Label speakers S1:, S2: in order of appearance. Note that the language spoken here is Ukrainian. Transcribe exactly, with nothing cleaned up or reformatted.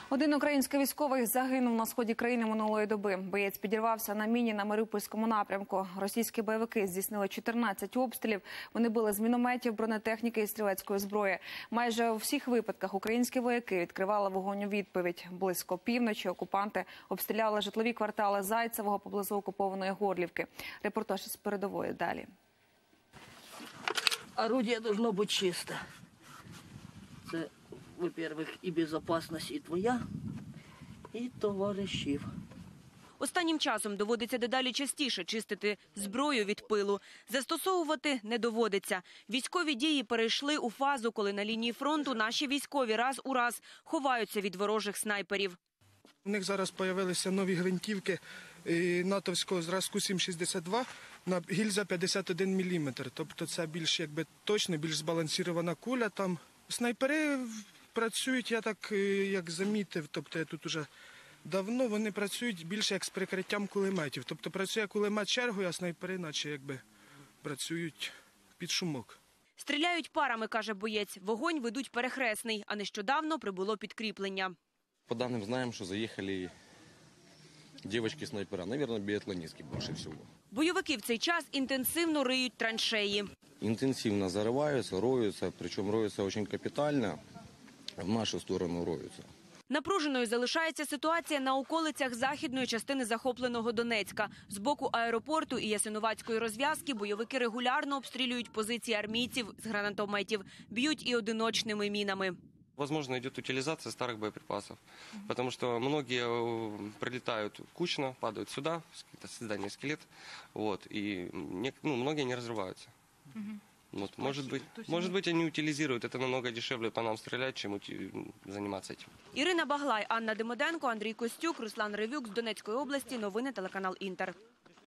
S1: Один український військовий загинув на сході країни минулої доби. Боєць підірвався на міні на Маріупольському напрямку. Російські бойовики здійснили чотирнадцять обстрілів. Вони били з мінометів, бронетехніки і стрілецької зброї. Майже у всіх випадках українські вояки відкривали вогонь у відповідь. Близько півночі окупанти обстріляли житлові квартали Зайцевого поблизу окупованої Горлівки. Репортаж із передової далі.
S2: Орудие должно быть чисто. Це, во-первых, і безопасность і твоя, і товаришів.
S3: Останнім часом доводиться дедалі частіше чистити зброю від пилу. Застосовувати не доводиться. Військові дії перейшли у фазу, коли на лінії фронту наші військові раз у раз ховаються від ворожих снайперів.
S4: У них зараз з'явилися нові гвинтівки натовського зразку сім шістдесят два на гільза п'ятдесят один міліметр. Тобто це більш якби точно, більш збалансована куля. Там снайпери працюють, я так як замітив, тобто я тут уже давно, вони працюють більше як з прикриттям кулеметів. Тобто працює кулемет чергою, а снайпери наче якби працюють під шумок.
S3: Стріляють парами, каже боєць. Вогонь ведуть перехресний, а нещодавно прибуло підкріплення.
S5: По данным знаем, что заехали девочки-снайпера. Наверное, биатлонистки больше всего.
S3: Бойовики в цей час інтенсивно риють траншеї.
S5: Интенсивно зарываются, роются, причем роются очень капитально, в нашу сторону роются.
S3: Напруженою залишається ситуація на околицях західної частини захопленого Донецька. З боку аеропорту і Ясинуватської розв'язки бойовики регулярно обстрілюють позиції армійців з гранатометів, б'ють і одиночними мінами.
S6: Возможно, идет утилизация старых боеприпасов, потому что многие прилетают кучно, падают сюда, создание скелет, вот, и ну, многие не разрываются. Вот, может быть, может быть, они утилизируют, это намного дешевле по нам стрелять, чем заниматься этим.
S3: Ірина Баглай, Анна Демиденко, Андрій Костюк, Руслан Ревюк з Донецької області. Новини телеканал Інтер.